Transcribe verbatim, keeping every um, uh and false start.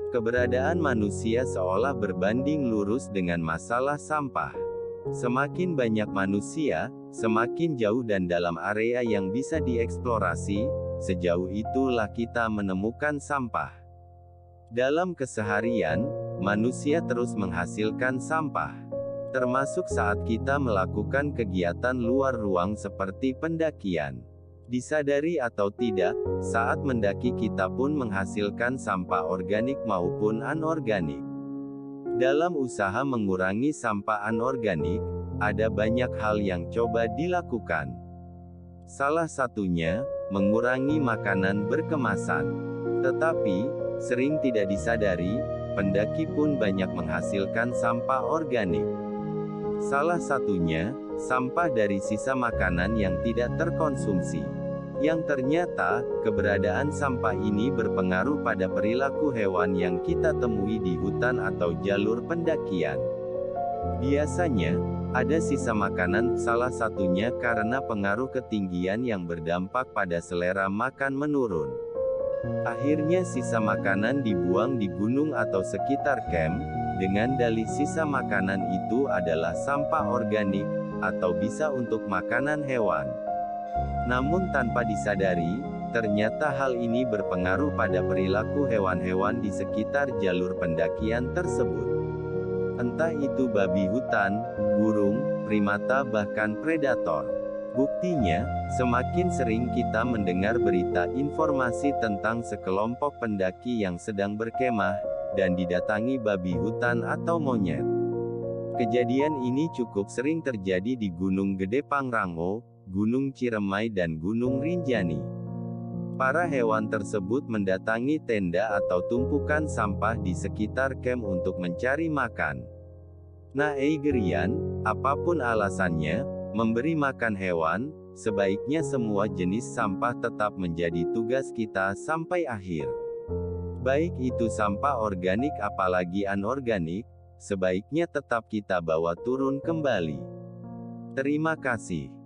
Keberadaan manusia seolah berbanding lurus dengan masalah sampah. Semakin banyak manusia, semakin jauh dan dalam area yang bisa dieksplorasi, sejauh itulah kita menemukan sampah. Dalam keseharian, manusia terus menghasilkan sampah. Termasuk saat kita melakukan kegiatan luar ruang seperti pendakian. Disadari atau tidak, saat mendaki kita pun menghasilkan sampah organik maupun anorganik. Dalam usaha mengurangi sampah anorganik, ada banyak hal yang coba dilakukan. Salah satunya, mengurangi makanan berkemasan. Tetapi, sering tidak disadari, pendaki pun banyak menghasilkan sampah organik. Salah satunya, sampah dari sisa makanan yang tidak terkonsumsi. Yang ternyata, keberadaan sampah ini berpengaruh pada perilaku hewan yang kita temui di hutan atau jalur pendakian. Biasanya, ada sisa makanan, salah satunya karena pengaruh ketinggian yang berdampak pada selera makan menurun. Akhirnya sisa makanan dibuang di gunung atau sekitar camp, dengan dalih sisa makanan itu adalah sampah organik, atau bisa untuk makanan hewan. Namun tanpa disadari, ternyata hal ini berpengaruh pada perilaku hewan-hewan di sekitar jalur pendakian tersebut. Entah itu babi hutan, burung, primata bahkan predator. Buktinya, semakin sering kita mendengar berita informasi tentang sekelompok pendaki yang sedang berkemah, dan didatangi babi hutan atau monyet. Kejadian ini cukup sering terjadi di Gunung Gede Pangrango, Gunung Ciremai dan Gunung Rinjani. Para hewan tersebut mendatangi tenda atau tumpukan sampah di sekitar camp untuk mencari makan. Nah Eigerian, apapun alasannya, memberi makan hewan, sebaiknya semua jenis sampah tetap menjadi tugas kita sampai akhir. Baik itu sampah organik apalagi anorganik, sebaiknya tetap kita bawa turun kembali. Terima kasih.